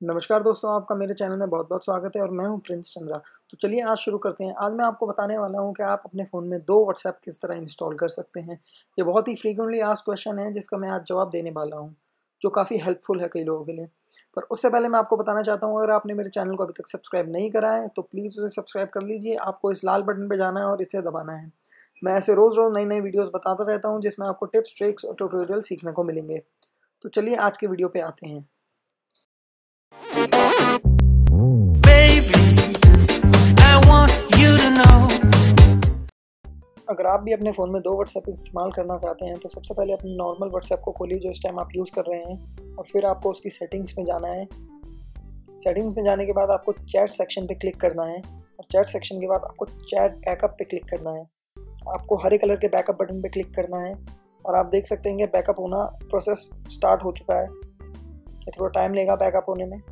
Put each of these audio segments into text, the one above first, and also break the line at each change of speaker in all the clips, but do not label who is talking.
नमस्कार दोस्तों, आपका मेरे चैनल में बहुत बहुत स्वागत है और मैं हूं प्रिंस चंद्रा। तो चलिए आज शुरू करते हैं। आज मैं आपको बताने वाला हूं कि आप अपने फ़ोन में 2 व्हाट्सएप किस तरह इंस्टॉल कर सकते हैं। ये बहुत ही फ्रीक्वेंटली आस्क्ड क्वेश्चन है जिसका मैं आज जवाब देने वाला हूं, जो काफ़ी हेल्पफुल है कई लोगों के लिए। पर उससे पहले मैं आपको बताना चाहता हूँ, अगर आपने मेरे चैनल को अभी तक सब्सक्राइब नहीं करा है तो प्लीज़ उसे सब्सक्राइब कर लीजिए। आपको इस लाल बटन पर जाना है और इसे दबाना है। मैं ऐसे रोज़-रोज़ नई-नई वीडियोज़ बताता रहता हूँ जिसमें आपको टिप्स, ट्रिक्स और ट्यूटोरियल सीखने को मिलेंगे। तो चलिए आज के वीडियो पे आते हैं। अगर आप भी अपने फ़ोन में 2 व्हाट्सएप इस्तेमाल करना चाहते हैं तो सबसे पहले अपने नॉर्मल व्हाट्सएप को खोलिए जो इस टाइम आप यूज़ कर रहे हैं, और फिर आपको उसकी सेटिंग्स में जाना है। सेटिंग्स में जाने के बाद आपको चैट सेक्शन पे क्लिक करना है, और चैट सेक्शन के बाद आपको चैट बैकअप पे क्लिक करना है। आपको हरे कलर के बैकअप बटन पे क्लिक करना है, और आप देख सकते हैं कि बैकअप होना प्रोसेस स्टार्ट हो चुका है। ये थोड़ा टाइम लेगा बैकअप होने में।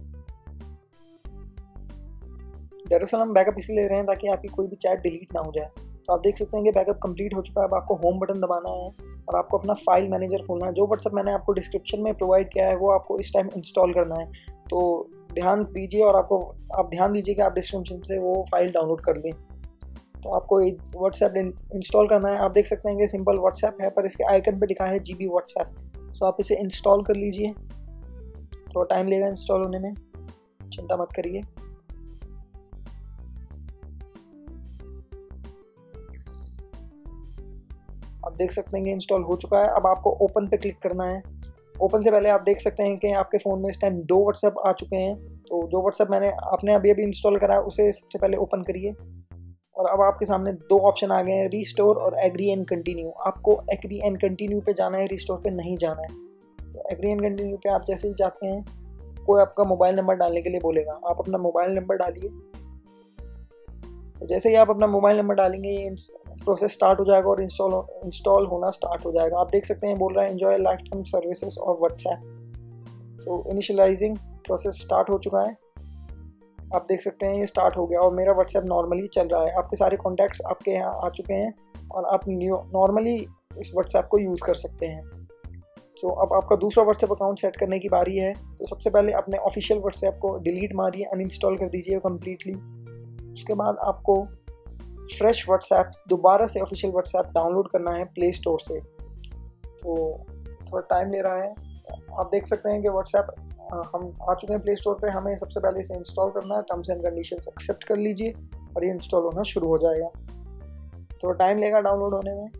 दरअसल हम बैकअप इसलिए ले रहे हैं ताकि आपकी कोई भी चैट डिलीट ना हो जाए। तो आप देख सकते हैं कि बैकअप कंप्लीट हो चुका है। अब आपको होम बटन दबाना है और आपको अपना फाइल मैनेजर खोलना है। जो व्हाट्सएप मैंने आपको डिस्क्रिप्शन में प्रोवाइड किया है वो आपको इस टाइम इंस्टॉल करना है। तो ध्यान दीजिए, और आप ध्यान दीजिए कि आप डिस्क्रिप्शन से वो फाइल डाउनलोड कर लें। तो आपको व्हाट्सएप इंस्टॉल करना है। आप देख सकते हैं कि सिंपल व्हाट्सएप है, पर इसके आइकन पर लिखा है GB व्हाट्सएप। सो आप इसे इंस्टॉल कर लीजिए। थोड़ा टाइम लेगा इंस्टॉल होने में, चिंता मत करिए। आप देख सकते हैं कि इंस्टॉल हो चुका है। अब आपको ओपन पे क्लिक करना है। ओपन से पहले आप देख सकते हैं कि आपके फ़ोन में इस टाइम 2 व्हाट्सएप आ चुके हैं। तो जो व्हाट्सएप आपने अभी इंस्टॉल करा है उसे सबसे पहले ओपन करिए, और अब आपके सामने 2 ऑप्शन आ गए हैं, रीस्टोर और एग्री एंड कंटिन्यू। आपको एग्री एंड कंटिन्यू पे जाना है, रीस्टोर पे नहीं जाना है। तो एग्री एंड कंटिन्यू पे आप जैसे ही जाते हैं, कोई आपका मोबाइल नंबर डालने के लिए बोलेगा। आप अपना मोबाइल नंबर डालिए। तो जैसे ही आप अपना मोबाइल नंबर डालेंगे ये प्रोसेस स्टार्ट हो जाएगा और इंस्टॉल होना स्टार्ट हो जाएगा। आप देख सकते हैं बोल रहा है एंजॉय लाइफ टाइम सर्विसेज और व्हाट्सएप। तो इनिशियलाइजिंग प्रोसेस स्टार्ट हो चुका है। आप देख सकते हैं ये स्टार्ट हो गया और मेरा व्हाट्सएप नॉर्मली चल रहा है। आपके सारे कॉन्टैक्ट्स आपके यहाँ आ चुके हैं और आप नॉर्मली इस व्हाट्सएप को यूज़ कर सकते हैं। तो अब आपका दूसरा व्हाट्सएप अकाउंट सेट करने की बारी है। तो सबसे पहले अपने ऑफिशियल व्हाट्सएप को डिलीट मारिए, अनइंस्टॉल कर दीजिए कम्प्लीटली। उसके बाद आपको फ्रेश व्हाट्सएप, दोबारा से ऑफिशियल व्हाट्सएप डाउनलोड करना है प्ले स्टोर से। तो थोड़ा टाइम ले रहा है। आप देख सकते हैं कि व्हाट्सएप हम आ चुके हैं प्ले स्टोर पे। हमें सबसे पहले इसे इंस्टॉल करना है। टर्म्स एंड कंडीशंस एक्सेप्ट कर लीजिए और ये इंस्टॉल होना शुरू हो जाएगा। थोड़ा टाइम लेगा डाउनलोड होने में।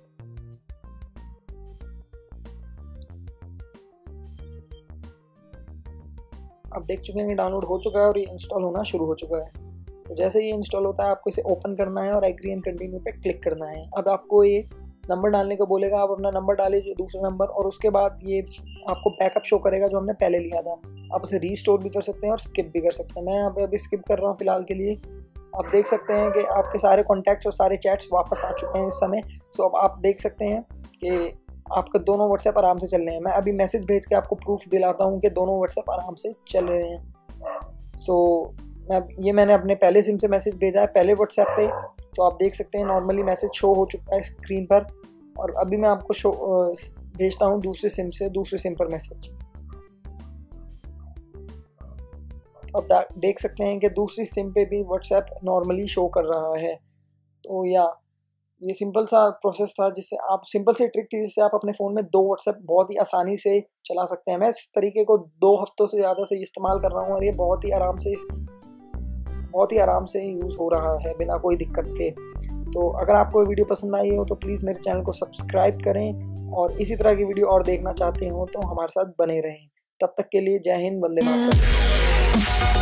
आप देख चुके हैं कि डाउनलोड हो चुका है और ये इंस्टॉल होना शुरू हो चुका है। तो जैसे ये इंस्टॉल होता है आपको इसे ओपन करना है और एग्री एंड कंटिन्यू पे क्लिक करना है। अब आपको ये नंबर डालने को बोलेगा। आप अपना नंबर डालिए, जो दूसरा नंबर, और उसके बाद ये आपको बैकअप शो करेगा जो हमने पहले लिया था। आप उसे रीस्टोर भी कर सकते हैं और स्किप भी कर सकते हैं। मैं यहाँ पे अभी स्किप कर रहा हूँ फिलहाल के लिए। आप देख सकते हैं कि आपके सारे कॉन्टैक्ट्स और सारे चैट्स वापस आ चुके हैं इस समय। सो अब आप देख सकते हैं कि आपके दोनों व्हाट्सएप आराम से चल रहे हैं। मैं अभी मैसेज भेज के आपको प्रूफ दिलाता हूँ कि दोनों व्हाट्सएप आराम से चल रहे हैं। सो मैंने अपने पहले सिम से मैसेज भेजा है, पहले व्हाट्सएप पे। तो आप देख सकते हैं नॉर्मली मैसेज शो हो चुका है स्क्रीन पर, और अभी मैं आपको भेजता हूँ दूसरे सिम पर मैसेज। अब देख सकते हैं कि दूसरी सिम पे भी व्हाट्सएप नॉर्मली शो कर रहा है। तो ये सिंपल सा प्रोसेस था, सिंपल सी ट्रिक थी जिससे आप अपने फ़ोन में 2 व्हाट्सएप बहुत ही आसानी से चला सकते हैं। मैं इस तरीके को 2 हफ्तों से ज़्यादा से इस्तेमाल कर रहा हूँ और ये बहुत ही आराम से यूज़ हो रहा है बिना कोई दिक्कत के। तो अगर आपको वीडियो पसंद आई हो तो प्लीज़ मेरे चैनल को सब्सक्राइब करें, और इसी तरह की वीडियो और देखना चाहते हो तो हमारे साथ बने रहें। तब तक के लिए जय हिंद, वंदे मातरम।